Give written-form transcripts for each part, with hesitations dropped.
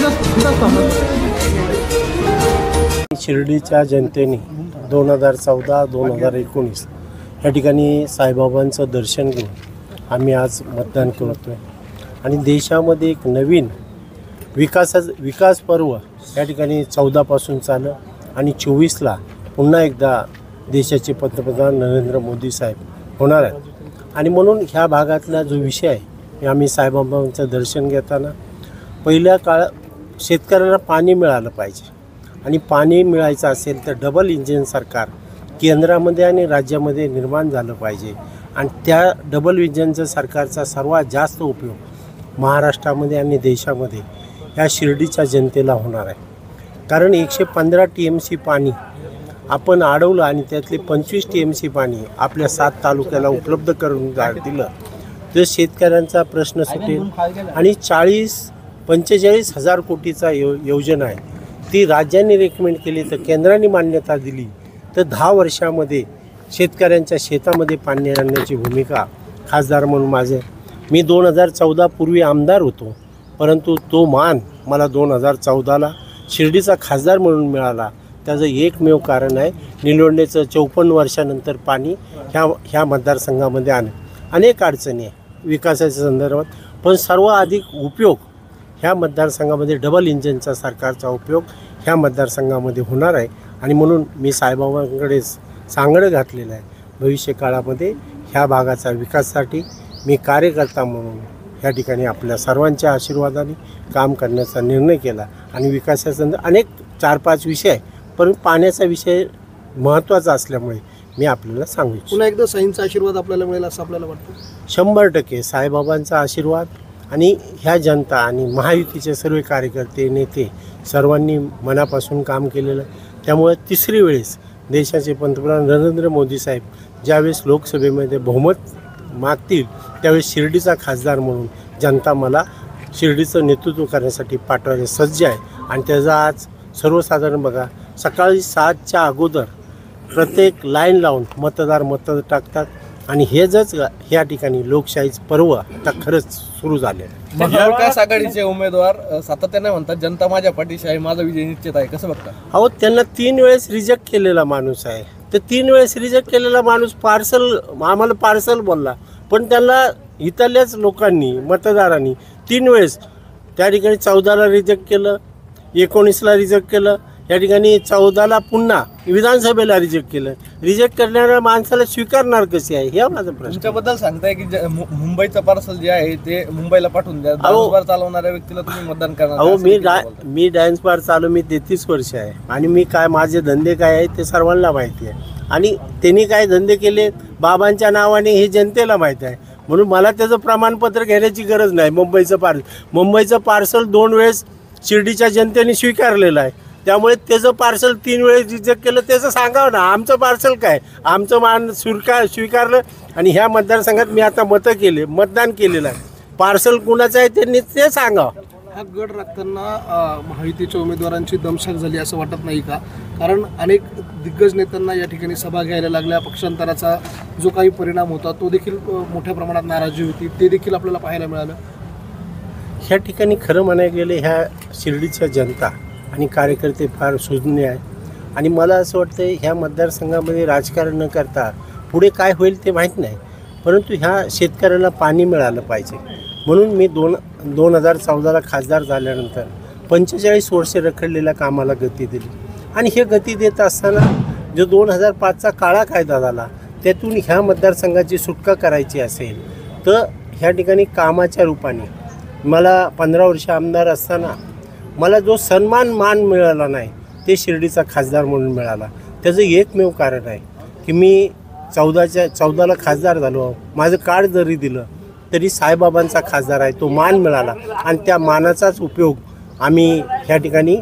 शिर्डीच्या जनतेने 2014-2019 या ठिकाणी साईबाबांचं दर्शन घेऊन आम्ही आज मतदान करतोय आणि देशामध्ये एक नवीन विकास पर्व या ठिकाणी 14 पासून चाललं आणि 24ला पुन्हा एकदा देशाचे पंतप्रधान नरेंद्र मोदी साहेब होणार आहेत। आणि म्हणून ह्या भागातला जो विषय आहे आम्ही साईबाबांचं दर्शन घेताना पहिल्या काळात शेतकऱ्यांना पाणी मिळालं पाहिजे आणि पाणी मिळायचं असेल तर डबल इंजिन सरकार केंद्रामध्ये आणि राज्यामध्ये निर्माण झालं पाहिजे आणि त्या डबल इंजिनचं सरकारचा सर्वात जास्त उपयोग महाराष्ट्रामध्ये आणि देशामध्ये या शिर्डीच्या जनतेला होणार आहे। कारण 115 TMC पाणी आपण अडवलं आणि त्यातले 25 TMC पाणी आपल्या 7 तालुक्याला उपलब्ध करून दिलं तर शेतकऱ्यांचा प्रश्न सुटेल आणि 40-45 हजार कोटीचा योजना आहे ती राज्यांनी रेकमेंड केली तर केंद्राने मान्यता दिली तर 10 वर्षामध्ये शेतकऱ्यांच्या शेतामध्ये पाणी आणण्याची भूमिका खासदार म्हणून मी 2014 पूर्वी आमदार होतो, परंतु तो मान मला 2014ला शिर्डीचा खासदार म्हणून मिळाला। त्याचं एकमेव कारण आहे निलोंडेचं 54 वर्षानंतर पाणी ह्या मतदारसंघामध्ये अनेक अडचणी आहे विकासाच्या संदर्भात, पण सर्वाधिक उपयोग ह्या मतदारसंघामध्ये डबल इंजिनचा सरकारचा उपयोग ह्या मतदारसंघामध्ये होणार आहे। आणि म्हणून मी साईबाबांकडे सांगडं घातलेलं आहे भविष्य काळामध्ये ह्या भागाचा विकासासाठी मी कार्यकर्ता म्हणून या ठिकाणी आपल्या सर्वांच्या आशीर्वादाने काम करण्याचा निर्णय केला आणि विकासाचा अनेक 4-5 विषय आहे, परंतु पाण्याचा विषय महत्त्वाचा असल्यामुळे मी आपल्याला सांगू इच्छितो। पुन्हा एकदा साईंचा आशीर्वाद आपल्याला मिळेल असं आपल्याला वाटतं? 100% साईबाबांचा आशीर्वाद आणि ह्या जनता आणि महायुतीचे सर्व कार्यकर्ते नेते सर्वांनी मनापासून काम केलेलं आहे। त्यामुळे तिसरी वेळेस देशाचे पंतप्रधान नरेंद्र मोदी साहेब ज्यावेळेस लोकसभेमध्ये बहुमत मागतील त्यावेळेस शिर्डीचा खासदार म्हणून जनता मला शिर्डीचं नेतृत्व करण्यासाठी पाठवायला सज्ज आहे। आणि त्याचा आज सर्वसाधारण बघा सकाळी 7च्या अगोदर प्रत्येक लाईन लावून मतदार मत टाकतात आणि ह्या ठिकाणी लोकशाहीचं पर्व आता खरंच सुरू झाले आहे। महाविकास आघाडीचे उमेदवार सातत्याने म्हणतात जनता माझ्या पाठीशी आहे, माझा विजय निश्चित आहे, कसं बघता? अहो त्यांना 3 वेळेस रिजेक्ट केलेला माणूस आहे, तर 3 वेळेस रिजेक्ट केलेला माणूस आम्हाला पार्सल बोलला, पण त्यांना इथल्याच लोकांनी मतदारांनी 3 वेळेस त्या ठिकाणी 14ला रिजेक्ट केलं, 19ला रिजेक्ट केलं, या ठिकाणी 14ला पुन्हा विधानसभेला रिजेक्ट केलं। रिजेक्ट करणाऱ्या माणसाला स्वीकारणार कसे आहे हे माझा प्रश्न। तुमच्याबद्दल सांगताय की मुंबईचं पार्सल जे आहे ते मुंबईला पाठवून द्या, डान्स बार चालवणाऱ्या व्यक्तीला तुम्ही मतदान करणार? अहो मी डान्स बार चालू मी 33 वर्ष आहे आणि मी काय माझे धंदे काय आहेत ते सर्वांना माहिती आहे आणि त्यांनी काय धंदे केले बाबांच्या नावाने हे जनतेला माहिती आहे, म्हणून मला त्याचं प्रमाणपत्र घेण्याची गरज नाही। मुंबईचं पार्सल 2 वेळेस शिर्डीच्या जनतेने स्वीकारलेलं आहे, त्यामुळे त्याचं पार्सल 3 वेळेस रिजेक्ट केलं त्याचं सांगावं ना। आमचं पार्सल काय, आमचं मान स्वीकारलं आणि ह्या मतदारसंघात मी आता मतदान केलेलं आहे, पार्सल कुणाचं आहे त्यांनी ते सांगावं। हा गड राखताना महायुतीच्या उमेदवारांची दमछाक झाली असं वाटत नाही का? कारण अनेक दिग्गज नेत्यांना या ठिकाणी सभा घ्यायला लागल्या, पक्षांतराचा जो काही परिणाम होता तो देखील मोठ्या प्रमाणात नाराजी होती, ते देखील आपल्याला पाहायला मिळालं। ह्या ठिकाणी खरं म्हणायला गेले ह्या शिर्डीच्या जनता आणि कार्यकर्ते फार सुज्ञ आहे आणि मला असं वाटतं ह्या मतदारसंघामध्ये राजकारण न करता पुढे काय होईल ते माहीत नाही, परंतु ह्या शेतकऱ्याला पाणी मिळालं पाहिजे म्हणून मी 2014ला खासदार झाल्यानंतर 45 वर्षे रखडलेल्या कामाला गती दिली आणि हे गती देत असताना जो 2005चा काळा कायदा झाला त्यातून ह्या मतदारसंघाची सुटका करायची असेल तर ह्या ठिकाणी कामाच्या रूपाने मला 15 वर्ष आमदार असताना मला जो मान मिळाला नाही ते शिर्डीचा खासदार म्हणून मिळाला। त्याचं एकमेव कारण आहे की मी 14ला खासदार झालो, माझं कार्ड जरी दिलं तरी साईबाबांचा खासदार आहे तो मान मिळाला आणि त्या मानाचाच उपयोग आम्ही ह्या ठिकाणी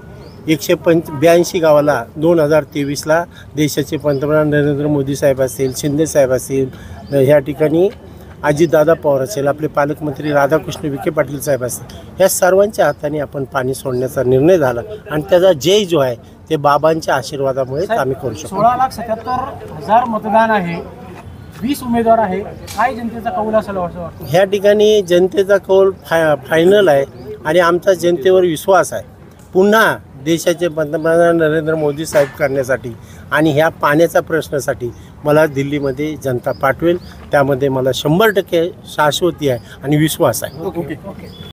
182 गावाला 2023ला देशाचे पंतप्रधान नरेंद्र मोदी साहेब असतील, शिंदे साहेब असतील, ह्या ठिकाणी अजितदादा पवार असेल, आपले पालकमंत्री राधाकृष्ण विखे पाटील साहेब असतील, ह्या सर्वांच्या हाताने आपण पाणी सोडण्याचा निर्णय झाला आणि त्याचा जय जो आहे ते बाबांच्या आशीर्वादामुळे आम्ही करू शकतो। 16,77,000 मतदान आहे, 20 उमेदवार आहे, काय जनतेचा कौल असेल असं वाटतं? ह्या ठिकाणी जनतेचा कौल फायनल आहे आणि आमचा जनतेवर विश्वास आहे। पुन्हा देशाचे पंतप्रधान नरेंद्र मोदी साहेब करण्यासाठी आणि ह्या पाण्याच्या प्रश्नासाठी मला दिल्लीमध्ये जनता पाठवेल. त्यामध्ये मला 100% शाश्वती आहे आणि विश्वास आहे. ओके.